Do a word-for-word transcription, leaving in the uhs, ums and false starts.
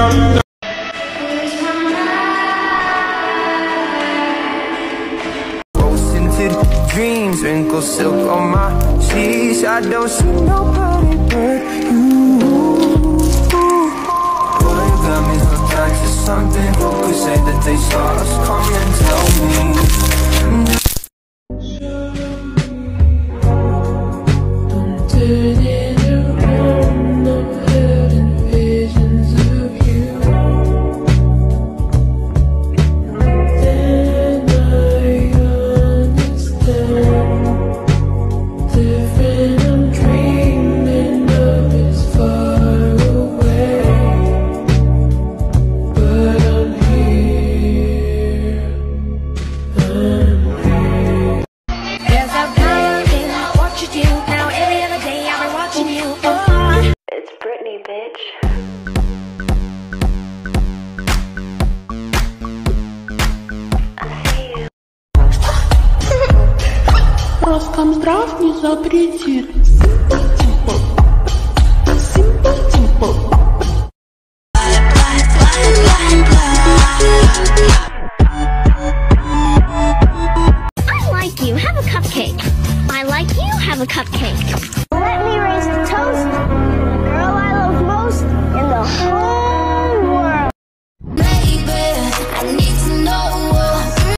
Dreams, wrinkle silk on my sheets. I don't see nobody but you. Boy, you got me hooked onto something. Who could say that they saw us? Come and tell me. I'm turning around, I'm having visions of you. Then I different I'm dreaming of is far away, but I'm here, I'm here. There's a blind thing, what you do now every other day I've been watching you. Oh. It's Britney, bitch. Роскомздрав не запретит. Simple, simple, simple. I like you, have a cupcake. I like you, have a cupcake.